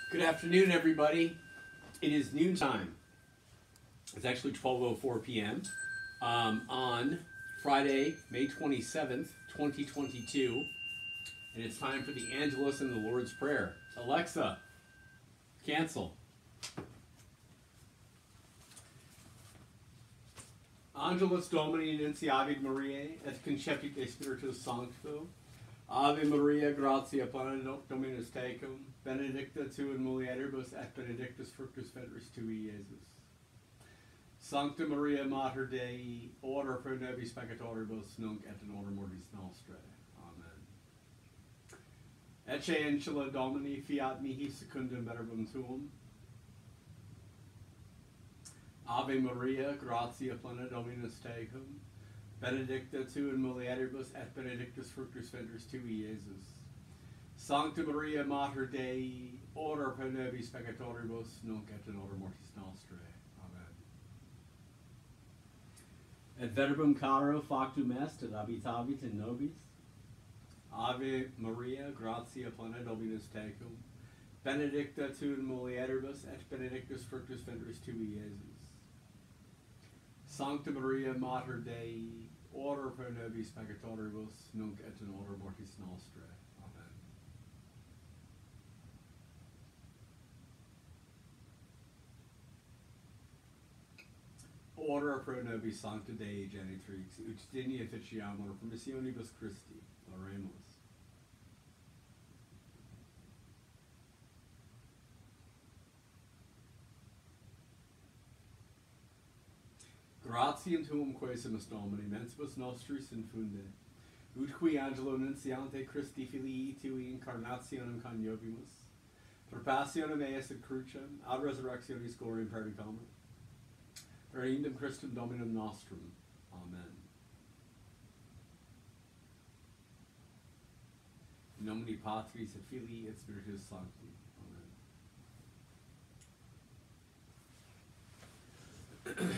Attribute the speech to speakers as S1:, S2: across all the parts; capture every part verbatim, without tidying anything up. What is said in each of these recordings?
S1: Good afternoon, everybody. It is noontime. It's actually twelve oh four p m Um, on Friday, May twenty-seventh, twenty twenty-two. And it's time for the Angelus and the Lord's Prayer. Alexa, cancel. Angelus Domini Nunciavit Mariae, et concepite Spiritus Sancto. Ave Maria, gratia plena, Dominus tecum, benedicta tu in mulieribus, et benedictus fructus ventris tui, Iesus. Sancta Maria, Mater Dei, ora pro nobis peccatoribus, nunc et in hora mortis nostrae. Amen. Ecce ancilla Domini, fiat mihi secundum verbum tuum. Ave Maria, gratia plena, Dominus tecum, benedicta tu in mulieribus, et benedictus fructus ventris tui, Iesus. Sancta Maria, Mater Dei, ora pro nobis peccatoribus, nunc et in hora mortis nostrae. Amen. Et verbum caro factum est, et habitavit in nobis. Ave Maria, gratia plena, Dominus tecum, benedicta tu in mulieribus, et benedictus fructus ventris tui, Iesus. Sancta Maria, Mater Dei, ora pro nobis peccatoribus, nunc et in hora mortis nostrae. Amen. Ora pro nobis sancta Dei genitrix, ut digni officiamur promissionibus Christi, oremus. Gratiam tuum quesumus Domini, mensibus nostris infunde, ut qui angelo nunciante Christi filii tui incarnationem coniovimus, per passionem eis et crucem, ad resurrectionis gloriam perdicamus, per indem Christum Dominum nostrum. Amen. In nomine Patris et Filii et Spiritus Sancti. Amen.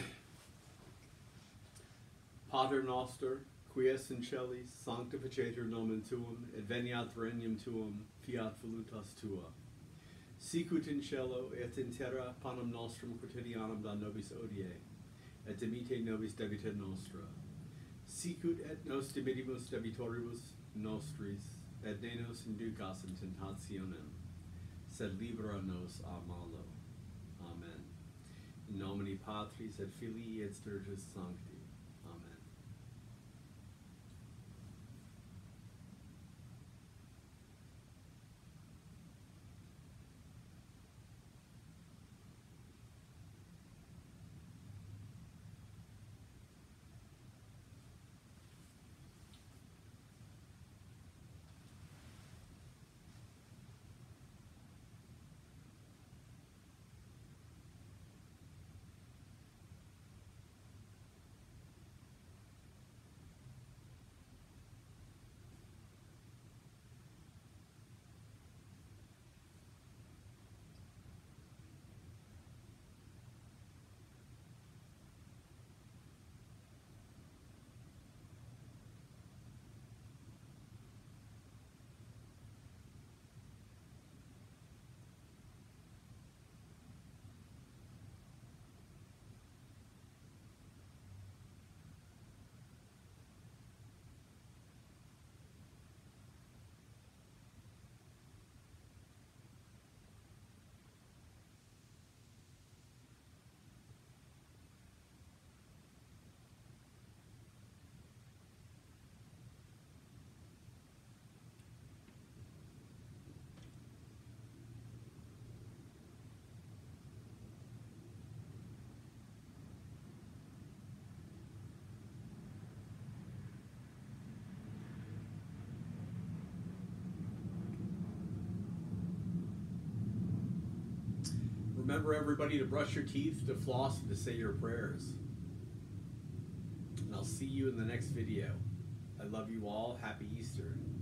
S1: Pater noster, qui es in celis, sanctificetur nomen tuum, et veniat regnum tuum, fiat voluntas tua. Sicut in cielo et in terra panem nostrum quotidianum da nobis odie, et dimitte nobis debita nostra. Sicut et nos dimittimus debitoribus nostris, et ne nos inducas in tentationem, sed libera nos a malo. Amen. In nomine Patris et Filii et Spiritus Sancti. Amen. Remember, everybody, to brush your teeth, to floss, and to say your prayers. And I'll see you in the next video. I love you all. Happy Easter.